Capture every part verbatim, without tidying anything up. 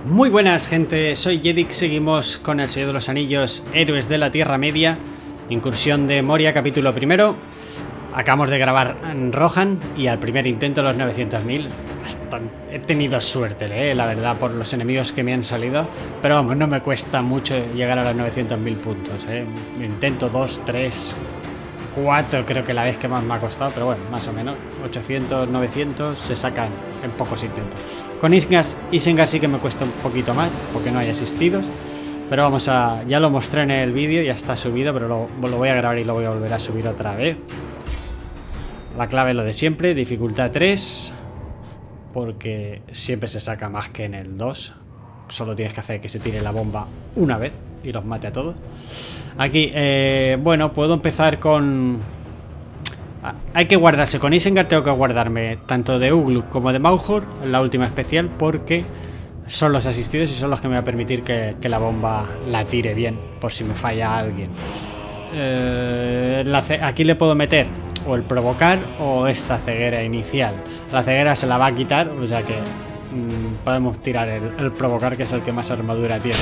Muy buenas, gente, soy Yedik, seguimos con El Señor de los Anillos, Héroes de la Tierra Media, incursión de Moria, capítulo primero. Acabamos de grabar en Rohan y al primer intento los novecientos mil. He tenido suerte, ¿eh? La verdad, por los enemigos que me han salido, pero vamos, no me cuesta mucho llegar a los novecientos mil puntos, ¿eh? Intento dos, tres, cuatro, creo que la vez que más me ha costado, pero bueno, más o menos ochocientos, novecientos se sacan en pocos intentos. Con Isengard, Isengard sí que me cuesta un poquito más porque no hay asistidos, pero vamos a... ya lo mostré en el vídeo, ya está subido, pero lo, lo voy a grabar y lo voy a volver a subir otra vez. La clave es lo de siempre, dificultad tres, porque siempre se saca más que en el dos. Solo tienes que hacer que se tire la bomba una vez y los mate a todos. Aquí, eh, bueno, puedo empezar con... Ah, hay que guardarse. Con Isengard tengo que guardarme tanto de Ugluk como de Maughor, la última especial, porque son los asistidos y son los que me va a permitir que, que la bomba la tire bien, por si me falla alguien. Eh, la, aquí le puedo meter o el provocar o esta ceguera inicial. La ceguera se la va a quitar, o sea que mmm, podemos tirar el, el provocar, que es el que más armadura tiene.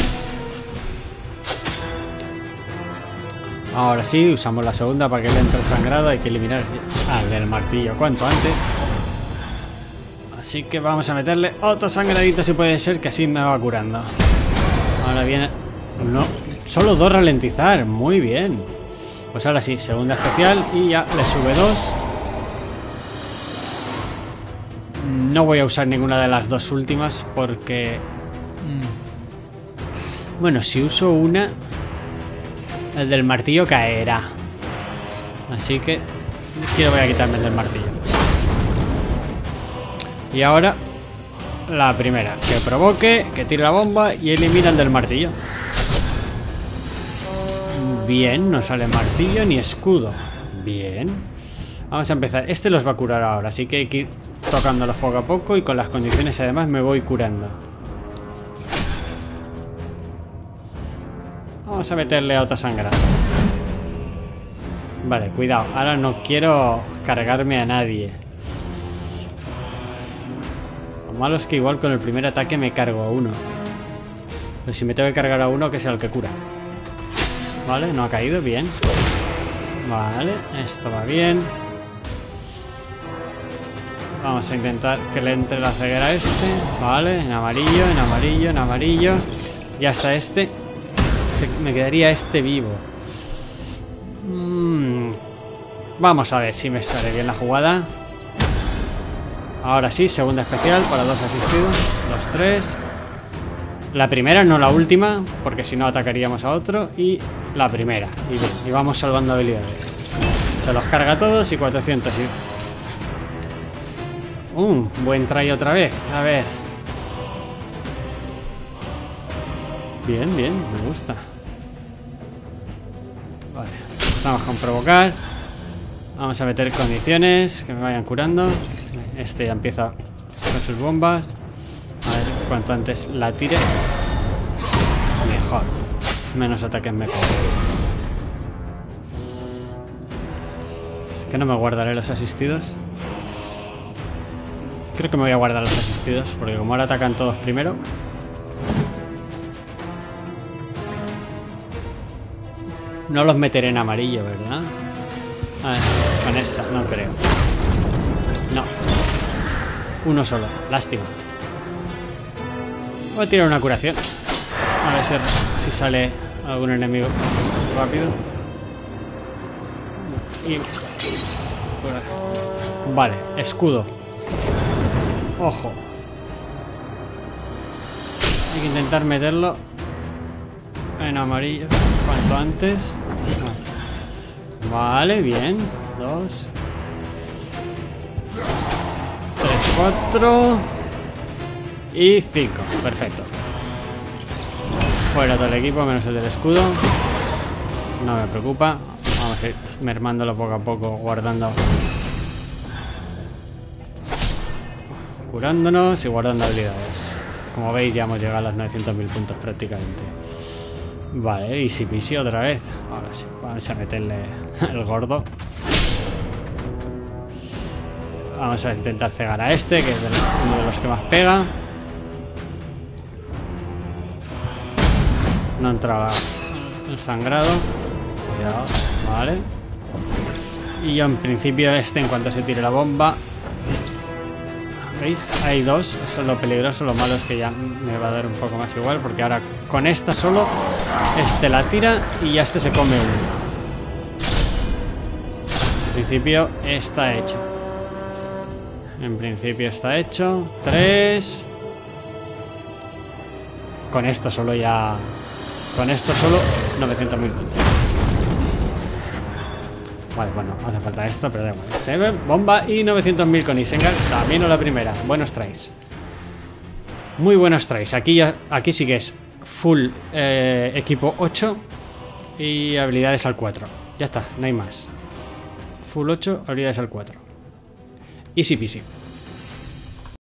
Ahora sí, usamos la segunda para que le entre el sangrado. Hay que eliminar al del martillo cuanto antes. Así que vamos a meterle otro sangradito si puede ser, que así me va curando. Ahora viene... no, solo dos ralentizar, muy bien. Pues ahora sí, segunda especial y ya le sube dos. No voy a usar ninguna de las dos últimas porque... bueno, si uso una... el del martillo caerá. Así que quiero voy a quitarme el del martillo. Y ahora la primera, que provoque, que tire la bomba y elimina el del martillo. Bien, no sale martillo ni escudo. Bien. Vamos a empezar. Este los va a curar ahora, así que hay que ir tocándolos poco a poco y con las condiciones además me voy curando. Vamos a meterle a otra sangrada. Vale, cuidado. Ahora no quiero cargarme a nadie. Lo malo es que igual con el primer ataque me cargo a uno. Pero si me tengo que cargar a uno, que sea el que cura. Vale, no ha caído. Bien. Vale, esto va bien. Vamos a intentar que le entre la ceguera a este. Vale, en amarillo, en amarillo, en amarillo. Ya está este. Me quedaría este vivo. mm. Vamos a ver si me sale bien la jugada. Ahora sí, segunda especial para dos asistidos. Los tres. La primera, no la última, porque si no atacaríamos a otro. Y la primera. Y bien, y vamos salvando habilidades. Se los carga a todos y cuatrocientos. Y... un buen try otra vez. A ver. Bien, bien, me gusta. Vale, vamos con provocar. Vamos a meter condiciones que me vayan curando. Este ya empieza con sus bombas. A ver cuanto antes la tire, mejor. Menos ataques me coge. Que no me guardaré los asistidos. Creo que me voy a guardar los asistidos, porque como ahora atacan todos primero. No los meteré en amarillo, ¿verdad? A ver, con esta, no creo. No. Uno solo, lástima. Voy a tirar una curación. A ver si, si sale algún enemigo rápido. Y... vale, escudo. Ojo. Hay que intentar meterlo en amarillo cuanto antes. Vale, bien. Dos. Tres, cuatro. Y cinco. Perfecto. Fuera todo el equipo, menos el del escudo. No me preocupa. Vamos a ir mermándolo poco a poco, guardando. Curándonos y guardando habilidades. Como veis, ya hemos llegado a los novecientos mil puntos prácticamente. Vale, easy peasy otra vez. Ahora sí, vamos a meterle el gordo. Vamos a intentar cegar a este, que es uno de los que más pega. No entraba el sangrado. Cuidado, vale. Y yo en principio este, en cuanto se tire la bomba... ¿Veis? Hay dos. Eso es lo peligroso. Lo malo es que ya me va a dar un poco más igual, porque ahora con esta solo este la tira y ya este se come uno. En principio está hecho. En principio está hecho. Tres. Con esto solo ya... Con esto solo novecientos mil puntos. Vale, bueno, hace falta esto, pero da igual. Este, bomba y novecientos mil con Isengar. También o la primera. Buenos tries. Muy buenos tries. Aquí, ya, aquí sí que es full eh, equipo ocho y habilidades al cuatro. Ya está, no hay más. Full ocho, habilidades al cuatro. Easy peasy.